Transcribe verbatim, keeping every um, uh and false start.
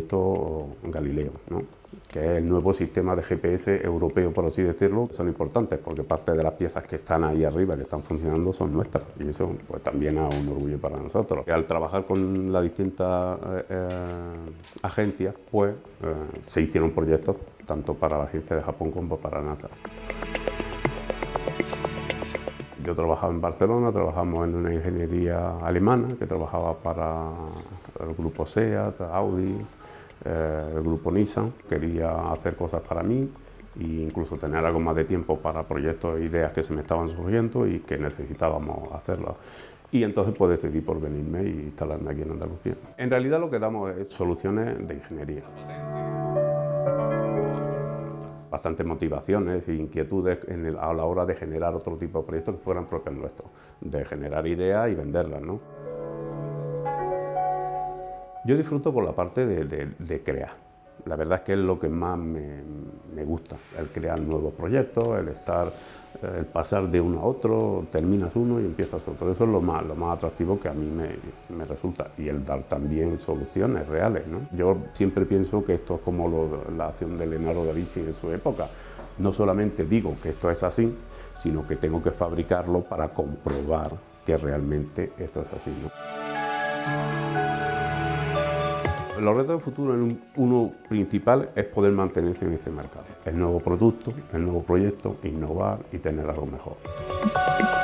proyecto Galileo, ¿no?, que es el nuevo sistema de G P S europeo, por así decirlo. Son importantes porque parte de las piezas que están ahí arriba, que están funcionando, son nuestras, y eso pues también es un orgullo para nosotros. Y al trabajar con las distintas eh, agencias, pues eh, se hicieron proyectos tanto para la agencia de Japón como para NASA. Yo trabajaba en Barcelona, trabajamos en una ingeniería alemana que trabajaba para el grupo SEAT, Audi, eh, el grupo Nissan. Quería hacer cosas para mí e incluso tener algo más de tiempo para proyectos e ideas que se me estaban surgiendo y que necesitábamos hacerlas. Y entonces pues decidí por venirme y instalarme aquí en Andalucía. En realidad lo que damos es soluciones de ingeniería. Bastantes motivaciones e inquietudes en el, a la hora de generar otro tipo de proyectos que fueran propios nuestros, de generar ideas y venderlas, ¿no? Yo disfruto con la parte de, de, de crear. La verdad es que es lo que más me, me gusta, el crear nuevos proyectos, el estar, el pasar de uno a otro, terminas uno y empiezas otro. Eso es lo más, lo más atractivo que a mí me, me resulta, y el dar también soluciones reales, ¿no? Yo siempre pienso que esto es como lo, la acción de Leonardo da Vinci en su época. No solamente digo que esto es así, sino que tengo que fabricarlo para comprobar que realmente esto es así, ¿no? Los retos del futuro, uno principal, es poder mantenerse en este mercado. El nuevo producto, el nuevo proyecto, innovar y tener algo mejor.